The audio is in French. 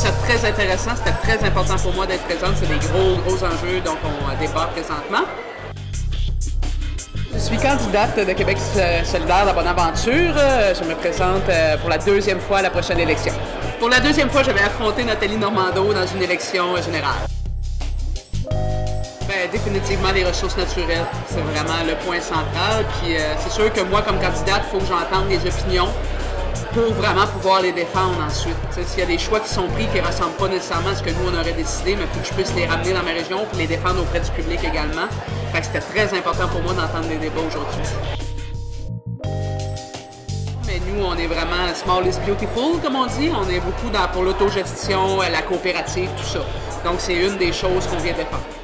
ça très intéressant. C'était très important pour moi d'être présente. C'est des gros enjeux dont on débat présentement. Je suis candidate de Québec solidaire de Bonaventure. Je me présente pour la deuxième fois à la prochaine élection. Pour la deuxième fois, je vais affronter Nathalie Normando dans une élection générale. Bien, définitivement, les ressources naturelles, c'est vraiment le point central. Puis c'est sûr que moi, comme candidate, il faut que j'entende les opinions pour vraiment pouvoir les défendre ensuite. S'il y a des choix qui sont pris qui ne ressemblent pas nécessairement à ce que nous, on aurait décidé, mais il faut que je puisse les ramener dans ma région et les défendre auprès du public également. Fait que c'était très important pour moi d'entendre les débats aujourd'hui. Mais nous, on est vraiment small is beautiful, comme on dit. On est beaucoup pour l'autogestion, la coopérative, tout ça. Donc, c'est une des choses qu'on vient défendre.